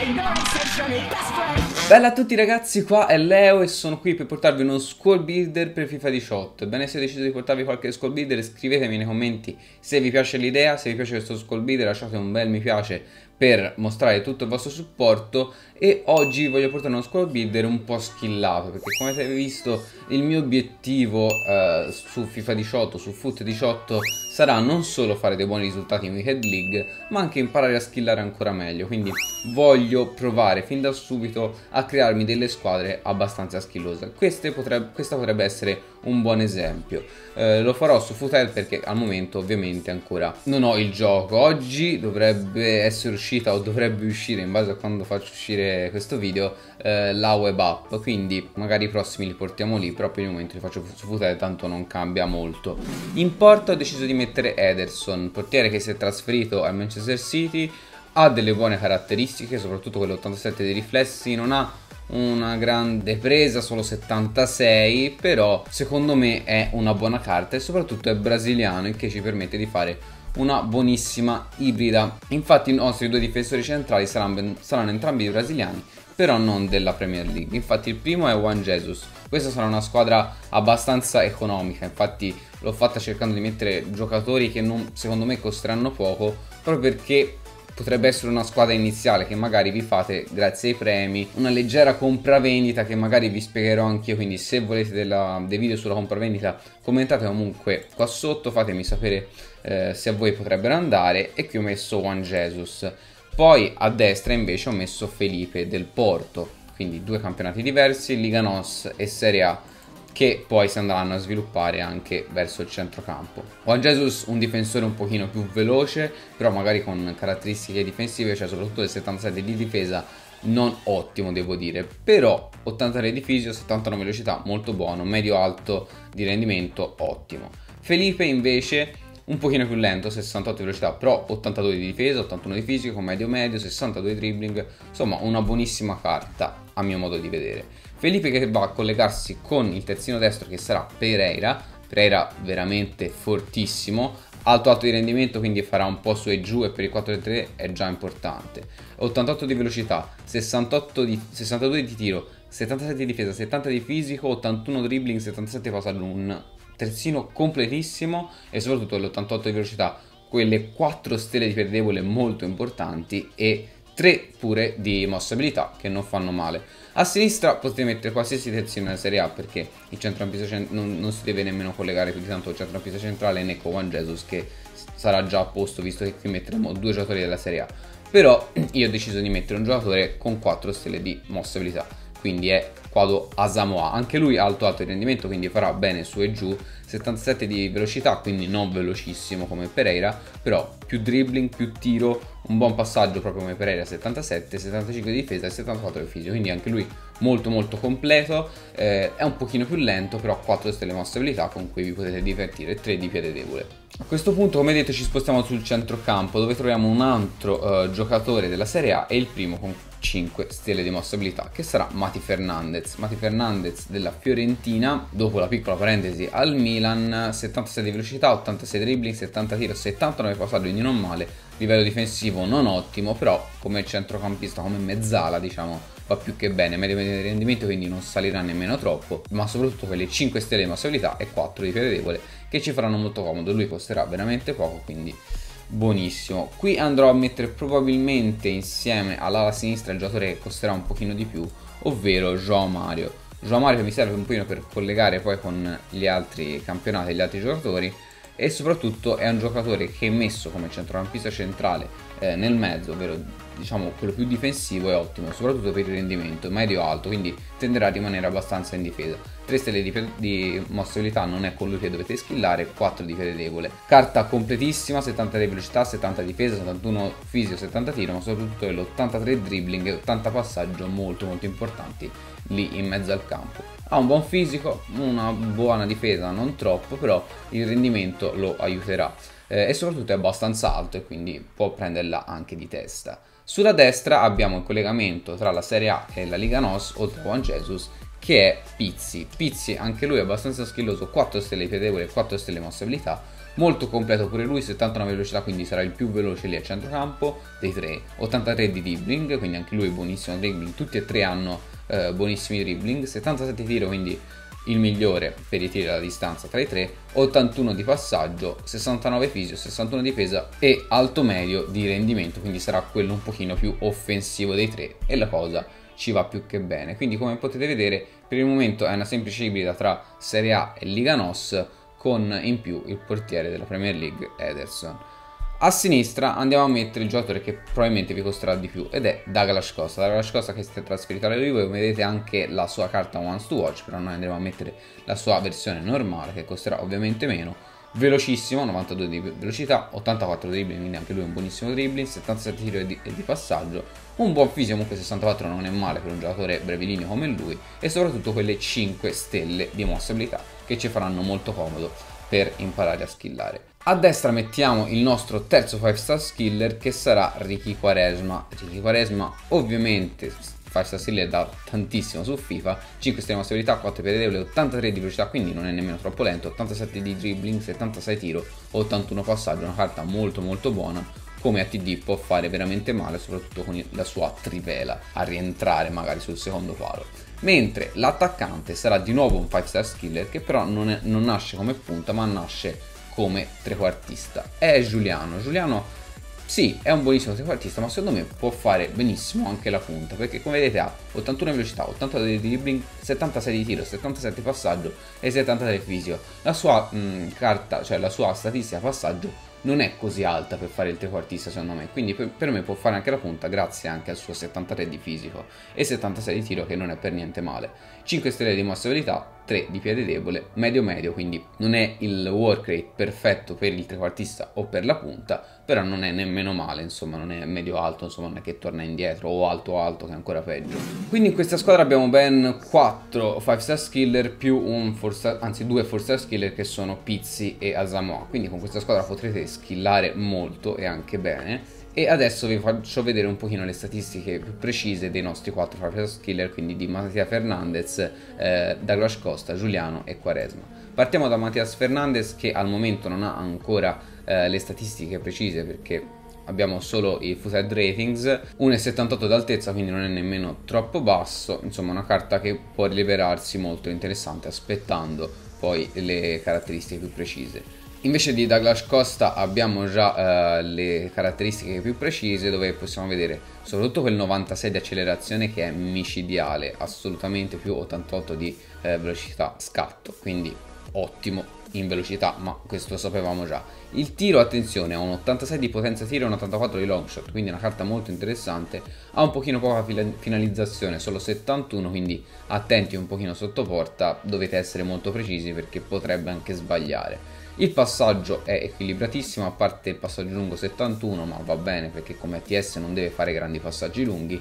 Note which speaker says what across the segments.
Speaker 1: Bella a tutti ragazzi, qua è Leo e sono qui per portarvi uno squad builder per FIFA 18. Ebbene, se ho deciso di portarvi qualche squad builder, scrivetemi nei commenti se vi piace l'idea, se vi piace questo squad builder lasciate un bel mi piace per mostrare tutto il vostro supporto. E oggi voglio portare uno squad builder un po' skillato, perché come avete visto il mio obiettivo su FIFA 18, su FUT 18 sarà non solo fare dei buoni risultati in Weekend League, ma anche imparare a skillare ancora meglio. Quindi voglio provare fin da subito a crearmi delle squadre abbastanza skillose. Questa potrebbe essere un buon esempio. Lo farò su FUT perché al momento ovviamente ancora non ho il gioco. Oggi dovrebbe essere uscita o dovrebbe uscire, in base a quando faccio uscire questo video, la web app, quindi magari i prossimi li portiamo lì, però per il momento li faccio su FUT, tanto non cambia molto. In porta ho deciso di mettere Ederson, portiere che si è trasferito al Manchester City. Ha delle buone caratteristiche, soprattutto quell'87 dei riflessi, non ha una grande presa, solo 76, però secondo me è una buona carta e soprattutto è brasiliano, il che ci permette di fare una buonissima ibrida. Infatti i nostri due difensori centrali saranno entrambi brasiliani, però non della Premier League. Infatti il primo è Juan Jesus. Questa sarà una squadra abbastanza economica, infatti l'ho fatta cercando di mettere giocatori che secondo me costeranno poco, proprio perché potrebbe essere una squadra iniziale che magari vi fate grazie ai premi, una leggera compravendita che magari vi spiegherò anch'io, quindi se volete dei video sulla compravendita commentate comunque qua sotto, fatemi sapere se a voi potrebbero andare. E qui ho messo Juan Jesus. Poi a destra invece ho messo Felipe del Porto, quindi due campionati diversi, Liga NOS e Serie A, che poi si andranno a sviluppare anche verso il centrocampo. Juan Jesus un difensore un pochino più veloce, però magari con caratteristiche difensive, cioè soprattutto del 77 di difesa, non ottimo devo dire, però 83 di fisio, 79 velocità, molto buono, medio alto di rendimento, ottimo. Felipe invece un pochino più lento, 68 di velocità, però 82 di difesa, 81 di fisico, medio medio, 62 di dribbling, insomma una buonissima carta a mio modo di vedere. Felipe che va a collegarsi con il terzino destro che sarà Pereira veramente fortissimo, alto di rendimento, quindi farà un po' su e giù e per il 4-3 è già importante. 88 di velocità, 62 di tiro, 77 di difesa, 70 di fisico, 81 dribbling, 77 passaggio, un terzino completissimo e soprattutto l'88 di velocità, quelle 4 stelle di piedevole molto importanti e 3 pure di mossa abilità che non fanno male. A sinistra potete mettere qualsiasi terzino nella Serie A, perché il centrocampista non si deve nemmeno collegare più di tanto al centrocampista centrale né con Juan Jesus, che sarà già a posto visto che qui metteremo due giocatori della Serie A. Però io ho deciso di mettere un giocatore con 4 stelle di mossa abilità, quindi è Quado Asamoah, anche lui alto di rendimento, quindi farà bene su e giù, 77 di velocità, quindi non velocissimo come Pereira, però più dribbling, più tiro, un buon passaggio proprio come Pereira, 77, 75 di difesa e 74 di fisico, quindi anche lui molto molto completo. È un pochino più lento, però 4 stelle mosse abilità con cui vi potete divertire, 3 di piede debole. A questo punto, come detto, ci spostiamo sul centrocampo, dove troviamo un altro giocatore della Serie A e il primo con 5 stelle di mossa abilità, che sarà Mati Fernandez. Mati Fernandez della Fiorentina, dopo la piccola parentesi al Milan, 76 di velocità, 86 dribbling, 70 tiro, 79 passaggio, quindi non male. Livello difensivo non ottimo, però come centrocampista, come mezzala diciamo, va più che bene, medio di rendimento, quindi non salirà nemmeno troppo, ma soprattutto quelle 5 stelle di mossa abilità e 4 di piede debole che ci faranno molto comodo. Lui costerà veramente poco, quindi buonissimo. Qui andrò a mettere probabilmente insieme all'ala sinistra il giocatore che costerà un pochino di più, ovvero João Mario. João Mario che mi serve un pochino per collegare poi con gli altri campionati e gli altri giocatori, e soprattutto è un giocatore che messo come centrocampista centrale nel mezzo, ovvero diciamo quello più difensivo, è ottimo soprattutto per il rendimento medio alto, quindi tenderà a rimanere abbastanza in difesa. 3 stelle di mossa abilità, non è con lui che dovete skillare, 4 di piede debole. Carta completissima, 70 di velocità, 70 di difesa, 71 fisico, 70 tiro, ma soprattutto l'83 dribbling e 80 passaggio molto molto importanti lì in mezzo al campo. Ha un buon fisico, una buona difesa, non troppo, però il rendimento lo aiuterà e soprattutto è abbastanza alto e quindi può prenderla anche di testa. Sulla destra abbiamo il collegamento tra la Serie A e la Liga NOS, oltre a Juan Jesus, che è Pizzi. Pizzi anche lui è abbastanza skilloso, 4 stelle di piede debole, 4 stelle di mossa abilità, molto completo pure lui, 79 velocità, quindi sarà il più veloce lì a centrocampo dei tre, 83 di dribbling, quindi anche lui è buonissimo dribbling, tutti e tre hanno buonissimi dribbling, 77 tiro, quindi il migliore per i tiri alla distanza tra i tre, 81 di passaggio, 69 fisio, 61 di pesa e alto medio di rendimento, quindi sarà quello un pochino più offensivo dei tre e la cosa ci va più che bene. Quindi come potete vedere per il momento è una semplice ibrida tra Serie A e Liga NOS, con in più il portiere della Premier League Ederson. A sinistra andiamo a mettere il giocatore che probabilmente vi costerà di più ed è Douglas Costa. Douglas Costa che si è trasferito alla Juve, vedete anche la sua carta Once to Watch, però noi andremo a mettere la sua versione normale che costerà ovviamente meno. Velocissimo, 92 di velocità, 84 di dribbling, quindi anche lui è un buonissimo dribbling, 77 tiro e di passaggio, un buon fisico, comunque 64 non è male per un giocatore brevilineo come lui, e soprattutto quelle 5 stelle di mossa abilità che ci faranno molto comodo per imparare a skillare. A destra mettiamo il nostro terzo 5-star skiller che sarà Ricky Quaresma. Ricky Quaresma ovviamente 5-star skiller da tantissimo su FIFA, 5 stelle di mossa abilità, 4 piede debole, 83 di velocità, quindi non è nemmeno troppo lento, 87 di dribbling, 76 tiro, 81 passaggio, una carta molto buona. Come ATD può fare veramente male, soprattutto con la sua trivela a rientrare magari sul secondo palo. Mentre l'attaccante sarà di nuovo un 5-star skiller che però non nasce come punta ma nasce come trequartista. È Giuliano. Giuliano sì, è un buonissimo trequartista, ma secondo me può fare benissimo anche la punta, perché come vedete ha 81 di velocità, 82 di dribbling, 76 di tiro, 77 di passaggio e 73 di fisio. La sua carta, cioè la sua statistica passaggio non è così alta per fare il trequartista secondo me, quindi per me può fare anche la punta grazie anche al suo 73 di fisico e 76 di tiro, che non è per niente male. 5 stelle di mossa abilità, 3 di piede debole, medio, quindi non è il work rate perfetto per il trequartista o per la punta, però non è nemmeno male, insomma non è medio alto, insomma non è che torna indietro, o alto che è ancora peggio. Quindi in questa squadra abbiamo ben 4 5-star skiller più un 2 4-star skiller che sono Pizzi e Asamoah, quindi con questa squadra potrete skillare molto e anche bene. E adesso vi faccio vedere un pochino le statistiche più precise dei nostri 4 5-star skiller, quindi di Mattia Fernandez, Douglas Costa, Giuliano e Quaresma. Partiamo da Mattias Fernandez, che al momento non ha ancora le statistiche precise perché abbiamo solo i footed ratings, 1,78 d'altezza, quindi non è nemmeno troppo basso, insomma una carta che può rivelarsi molto interessante aspettando poi le caratteristiche più precise. Invece di Douglas Costa abbiamo già le caratteristiche più precise, dove possiamo vedere soprattutto quel 96 di accelerazione che è micidiale, assolutamente, più 88 di velocità scatto, quindi ottimo in velocità, ma questo lo sapevamo già. Il tiro, attenzione, ha un 86 di potenza tiro e un 84 di long shot, quindi una carta molto interessante. Ha un pochino poca finalizzazione, solo 71, quindi attenti un pochino sotto porta, dovete essere molto precisi perché potrebbe anche sbagliare. Il passaggio è equilibratissimo, a parte il passaggio lungo 71, ma va bene perché come ATS non deve fare grandi passaggi lunghi.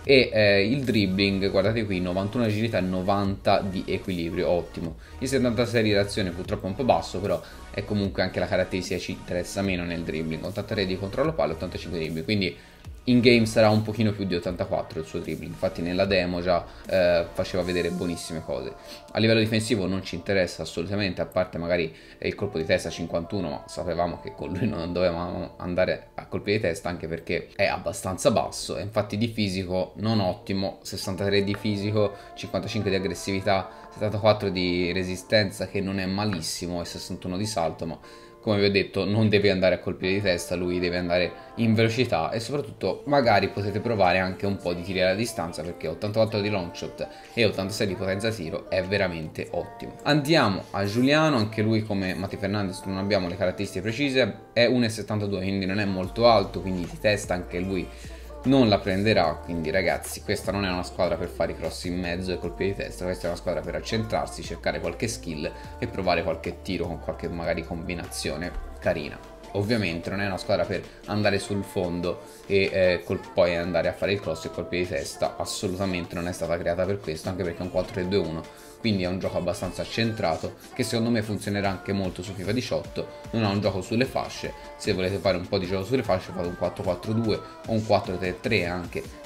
Speaker 1: E il dribbling, guardate qui, 91 di agilità e 90 di equilibrio, ottimo. Il 76 di reazione purtroppo è un po' basso, però è comunque anche la caratteristica che ci interessa meno nel dribbling. 83 di controllo palla, 85 di dribbling, quindi in game sarà un pochino più di 84 il suo dribbling, infatti nella demo già faceva vedere buonissime cose. A livello difensivo non ci interessa assolutamente, a parte magari il colpo di testa 51, ma sapevamo che con lui non dovevamo andare a colpi di testa, anche perché è abbastanza basso, e infatti di fisico non ottimo, 63 di fisico, 55 di aggressività, 74 di resistenza, che non è malissimo, e 61 di salto, ma come vi ho detto non deve andare a colpire di testa, lui deve andare in velocità, e soprattutto magari potete provare anche un po' di tiri alla distanza, perché 88 di long shot e 86 di potenza tiro è veramente ottimo. Andiamo a Giuliano, anche lui come Mattia Fernandez non abbiamo le caratteristiche precise, è 1,72, quindi non è molto alto, quindi di testa anche lui non la prenderà, quindi ragazzi questa non è una squadra per fare i cross in mezzo e colpi di testa, questa è una squadra per accentrarsi, cercare qualche skill e provare qualche tiro con qualche magari combinazione carina. Ovviamente non è una squadra per andare sul fondo e poi andare a fare il cross e colpi di testa, assolutamente non è stata creata per questo, anche perché è un 4-3-2-1, quindi è un gioco abbastanza centrato che secondo me funzionerà anche molto su FIFA 18. Non ha un gioco sulle fasce, se volete fare un po' di gioco sulle fasce fate un 4-4-2 o un 4-3-3 anche,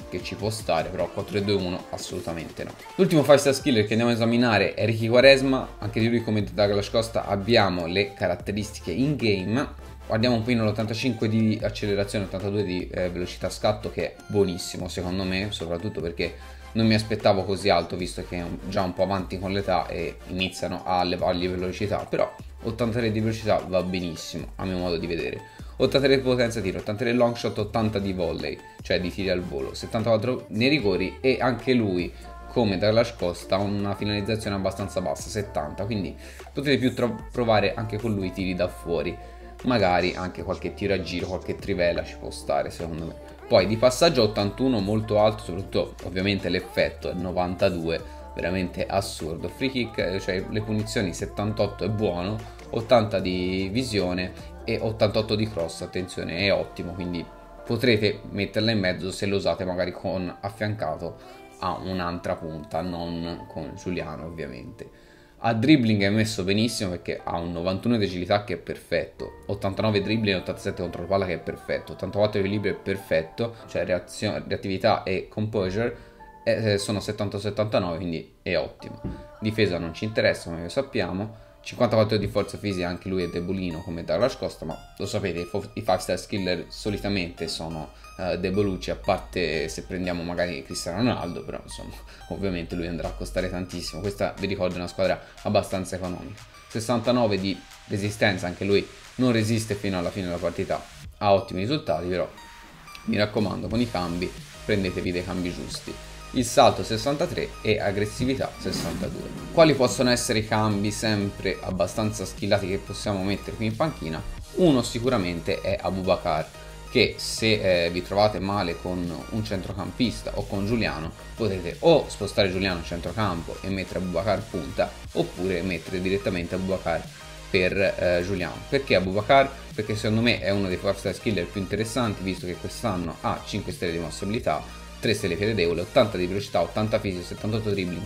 Speaker 1: che ci può stare, però 4-2-1 assolutamente no. L'ultimo 5-star skiller che andiamo a esaminare è Ricky Quaresma, anche di lui come Douglas Costa abbiamo le caratteristiche in game. Guardiamo un po' l'85 di accelerazione, 82 di velocità scatto, che è buonissimo secondo me, soprattutto perché non mi aspettavo così alto, visto che è già un po' avanti con l'età e iniziano a levargli velocità, però 83 di velocità va benissimo a mio modo di vedere. 83 di potenza tiro, 83 long shot, 80 di volley, cioè di tiri al volo, 74 nei rigori, e anche lui come Douglas Costa ha una finalizzazione abbastanza bassa, 70, quindi potete più provare anche con lui tiri da fuori, magari anche qualche tiro a giro, qualche trivela ci può stare secondo me. Poi di passaggio 81, molto alto, soprattutto ovviamente l'effetto è 92, veramente assurdo. Free kick, cioè le punizioni 78 è buono, 80 di visione e 88 di cross, attenzione, è ottimo, quindi potrete metterla in mezzo se lo usate magari con affiancato a un'altra punta, non con Giuliano ovviamente. A dribbling è messo benissimo perché ha un 91 di agilità che è perfetto, 89 dribbling e 87 contro la palla che è perfetto, 84 equilibrio è perfetto, cioè reattività e composure sono 70-79, quindi è ottimo. Difesa non ci interessa, come lo sappiamo. 54 di forza fisica, anche lui è debolino come Douglas Costa, ma lo sapete, i 5-star skiller solitamente sono debolucci, a parte se prendiamo magari Cristiano Ronaldo, però insomma ovviamente lui andrà a costare tantissimo. Questa vi ricordo è una squadra abbastanza economica. 69 di resistenza, anche lui non resiste fino alla fine della partita, ha ottimi risultati, però mi raccomando, con i cambi prendetevi dei cambi giusti. Il salto 63 e aggressività 62. Quali possono essere i cambi sempre abbastanza skillati che possiamo mettere qui in panchina? Uno sicuramente è Aboubakar, che se vi trovate male con un centrocampista o con Giuliano, potete o spostare Giuliano a centrocampo e mettere Aboubakar punta, oppure mettere direttamente Aboubakar per Giuliano. Perché Aboubakar? Perché secondo me è uno dei 5-star skiller più interessanti, visto che quest'anno ha 5 stelle di mossa-abilità, 3 stelle piedevole, 80 di velocità, 80 fisico, 78 dribbling,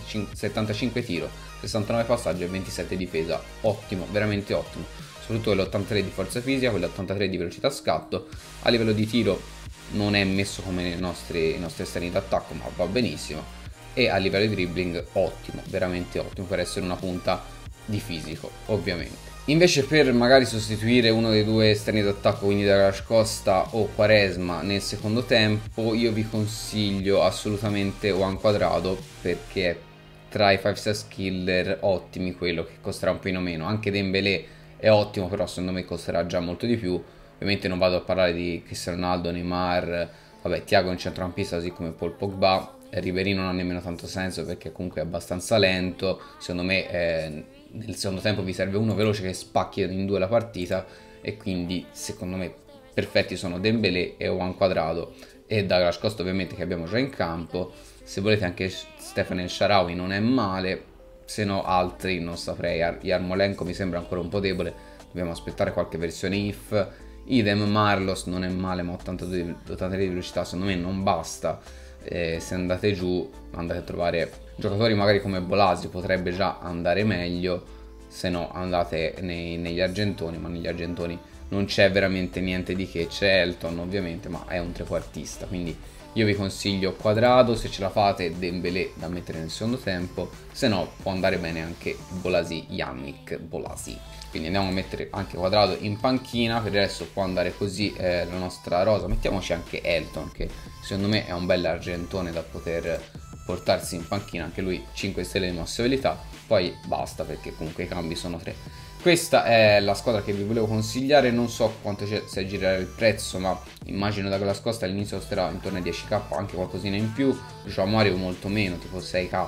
Speaker 1: 75 tiro, 69 passaggio e 27 difesa. Ottimo, veramente ottimo. Soprattutto quell'83 di forza fisica, quell'83 di velocità scatto. A livello di tiro non è messo come i nostri esterni d'attacco, ma va benissimo. E a livello di dribbling ottimo, veramente ottimo, per essere una punta di fisico, ovviamente. Invece per magari sostituire uno dei due esterni d'attacco, quindi Douglas Costa o Quaresma nel secondo tempo, io vi consiglio assolutamente Juan Cuadrado, perché è tra i 5-star skiller ottimi quello che costerà un po' meno. Anche Dembélé è ottimo, però secondo me costerà già molto di più. Ovviamente non vado a parlare di Cristiano Ronaldo, Neymar, vabbè, Thiago in centrocampista, così come Paul Pogba. Ribéry non ha nemmeno tanto senso perché comunque è abbastanza lento. Secondo me nel secondo tempo vi serve uno veloce che spacchi in due la partita, e quindi secondo me perfetti sono Dembélé e Juan Cuadrado, e Douglas Costa ovviamente che abbiamo già in campo. Se volete anche Stefan El Shaarawy non è male, se no altri non saprei. Yarmolenko mi sembra ancora un po' debole, dobbiamo aspettare qualche versione if. Idem Marlos non è male, ma 83 di velocità secondo me non basta. Se andate giù andate a trovare giocatori magari come Bolasi, potrebbe già andare meglio, se no andate negli argentoni, ma negli argentoni non c'è veramente niente di che. C'è Elton ovviamente, ma è un trequartista, quindi io vi consiglio Quadrado se ce la fate, Dembélé da mettere nel secondo tempo, se no può andare bene anche Bolasi, Yannick Bolasi. Quindi andiamo a mettere anche Quadrado in panchina. Per il resto può andare così la nostra rosa. Mettiamoci anche Elton, che secondo me è un bel argentone da poter portarsi in panchina, anche lui 5 stelle di mossabilità. Poi basta, perché comunque i cambi sono 3. Questa è la squadra che vi volevo consigliare. Non so quanto si aggirerà il prezzo, ma immagino da quella scosta all'inizio costerà intorno ai 10k, anche qualcosina in più. Joao Mario molto meno, tipo 6k,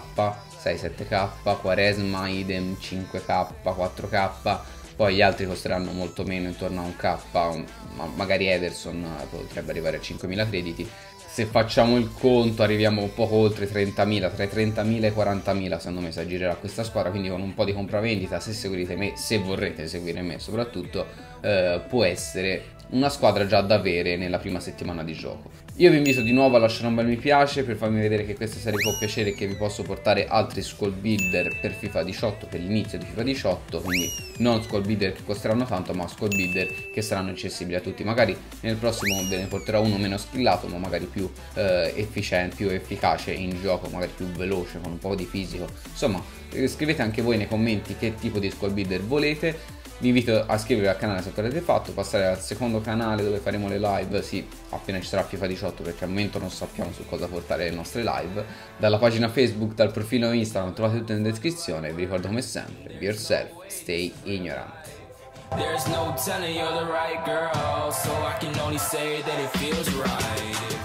Speaker 1: 6-7k, Quaresma idem 5k, 4k. Poi gli altri costeranno molto meno, intorno a 1k, magari Ederson potrebbe arrivare a 5.000 crediti. Se facciamo il conto arriviamo poco oltre 30.000, tra i 30.000 e i 40.000 secondo me si aggirerà questa squadra, quindi con un po' di compravendita, se seguite me, se vorrete seguire me soprattutto, può essere una squadra già da avere nella prima settimana di gioco. Io vi invito di nuovo a lasciare un bel mi piace per farmi vedere che questa serie può piacere e che vi posso portare altri squad builder per FIFA 18, per l'inizio di FIFA 18, quindi non squad builder che costeranno tanto, ma squad builder che saranno accessibili a tutti. Magari nel prossimo ve ne porterò uno meno skillato, ma magari più efficiente, più efficace in gioco, magari più veloce, con un po' di fisico. Insomma, scrivete anche voi nei commenti che tipo di squad builder volete. Vi invito a iscrivervi al canale se ancora l'avete fatto, passare al secondo canale dove faremo le live, sì, appena ci sarà FIFA 18, perché al momento non sappiamo su cosa portare le nostre live. Dalla pagina Facebook, dal profilo Instagram, trovate tutto in descrizione. Vi ricordo come sempre, be yourself, stay ignorant. There's no telling you're the right girl, so I can only say that it feels right.